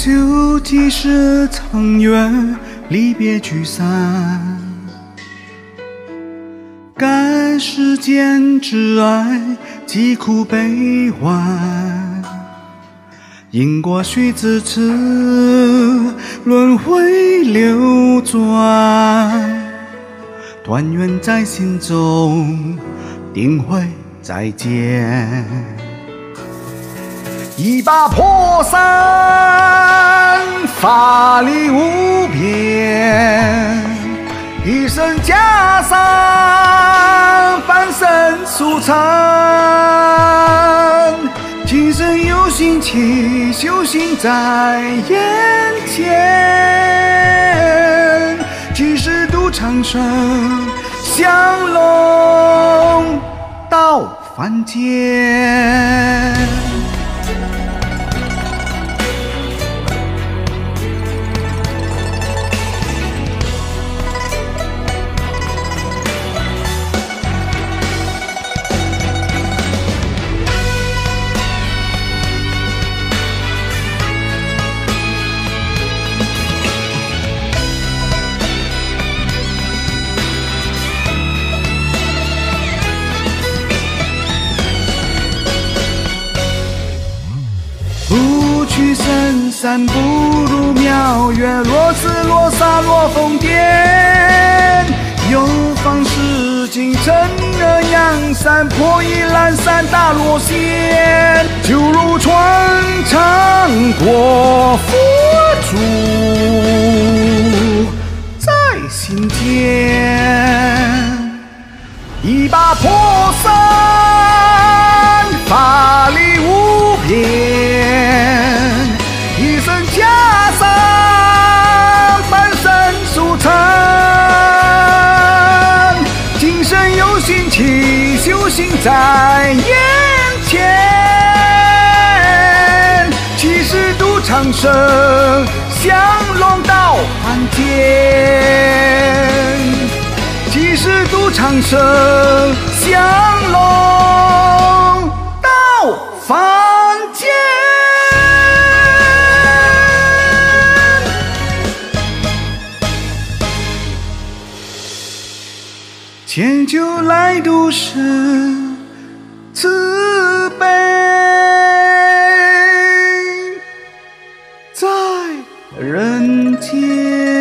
就即使曾愿离别聚散，感世间挚爱疾苦悲欢，因果须自此轮回流转，团圆在心中，定会再见。一把破伞，法力无边，一身袈裟，半生俗尘。今生有幸祈修行在眼前，几时度长生，降龙到凡间。不去深山，不入庙院，落寺落洒落疯癫。有方世经，真恶扬善，破衣烂衫大罗仙。就如传唱过佛祖在心间，一把破伞，法力无边，一身袈裟，半生俗尘。今生有幸祈修行在眼前，七十度长生，降龙到凡间。七十度长生，降龙到凡间。千秋来度是慈悲，在人间。